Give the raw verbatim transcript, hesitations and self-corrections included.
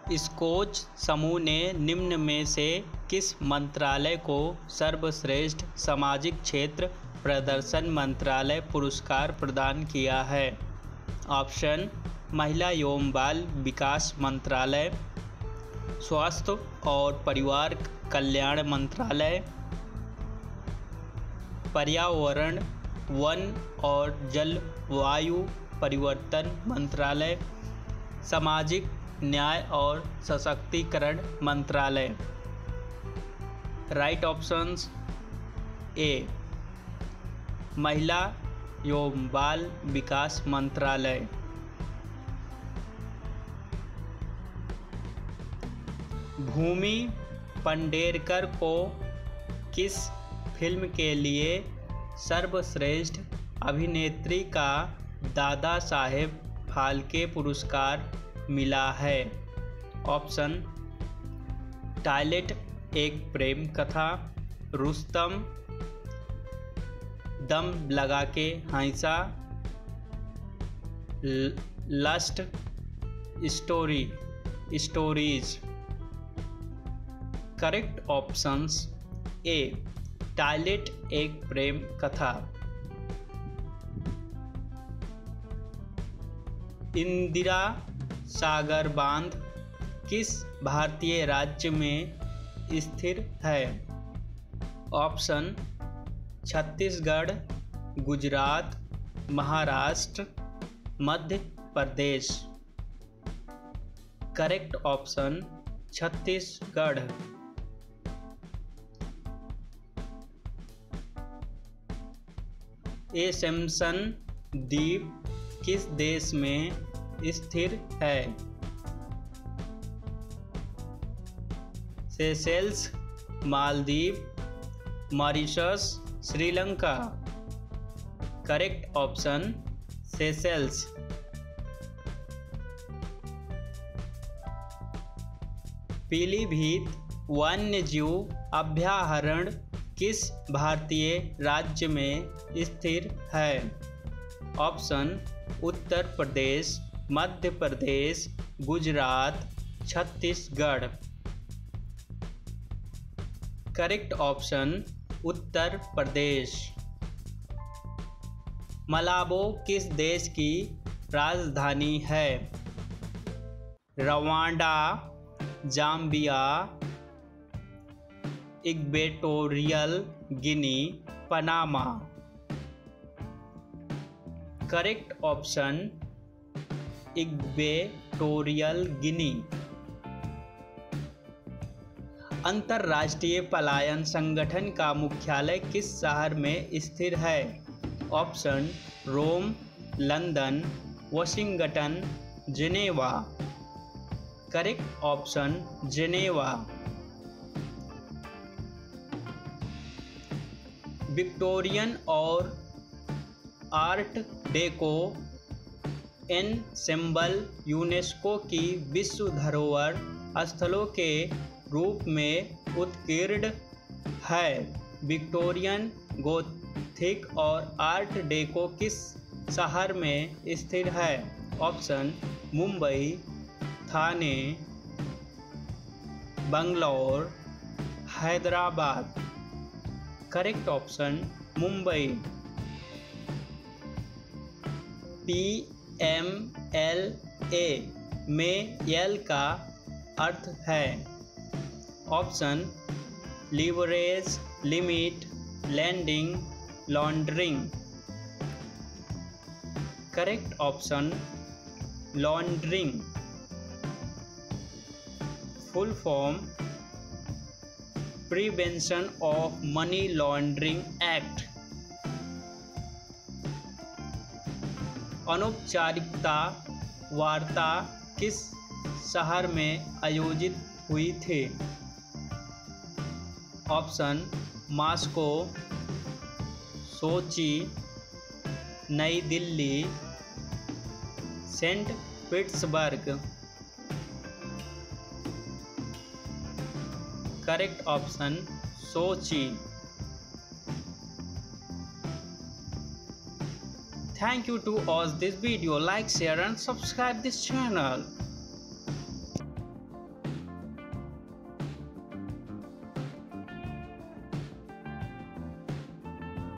स्कोच समूह ने निम्न में से किस मंत्रालय को सर्वश्रेष्ठ सामाजिक क्षेत्र प्रदर्शन मंत्रालय पुरस्कार प्रदान किया है? ऑप्शन: महिला एवं बाल विकास मंत्रालय, स्वास्थ्य और परिवार कल्याण मंत्रालय, पर्यावरण, वन और जलवायु परिवर्तन मंत्रालय, सामाजिक न्याय और सशक्तिकरण मंत्रालय। राइट ऑप्शंस: ए महिला एवं बाल विकास मंत्रालय। भूमि पेडनेकर को किस फिल्म के लिए सर्वश्रेष्ठ अभिनेत्री का दादा साहेब फाल्के पुरस्कार मिला है? ऑप्शन: टॉयलेट एक प्रेम कथा, Rustam, Dum Laga Ke Haisha, lust story stories. Correct options: A toilet Ek Prem कथा। इंदिरा सागर बांध किस भारतीय राज्य में स्थित है? Option: Chhattisgarh, Gujarat, Maharashtra, Madhya Pradesh. Correct option: Chhattisgarh. Assumption द्वीप किस देश में स्थित है? Seychelles, Maldives, Mauritius, Sri Lanka. Correct option: Seychelles. Pilibhit वन्यजीव अभयारण्य किस भारतीय राज्य में स्थित है? Option: Uttar Pradesh, Madhya Pradesh, Gujarat, Chhattisgarh. Correct option: Uttar Pradesh. Malabo किस देश की राजधानी है? Rwanda, Zambia, Equatorial Guinea, Panama. Correct option: Equatorial Guinea. अंतर्राष्ट्रीय पलायन संगठन का मुख्यालय किस शहर में स्थित है? Option: Rome, London, Washington, Geneva. Correct option: Geneva. Victorian और आर्ट डेको एनसेम्बल यूनेस्को की विश्व धरोहर स्थलों के रूप में उत्कीर्ण है। विक्टोरियन, गोथिक और आर्ट डेको किस शहर में स्थित है? Option: Mumbai, Thane, Bangalore, Hyderabad. Correct option: Mumbai. P M L A में एल का अर्थ है? Option: leverage, limit, landing, laundering. Correct option: laundering. Full form: prevention of money laundering act. अनौपचारिकता वार्ता किस शहर में आयोजित हुई थी? ऑप्शन: मॉस्को, सोची, नई Delhi, Saint Petersburg. Correct option: Sochi. Thank you to watch this video. Like, share and subscribe this channel.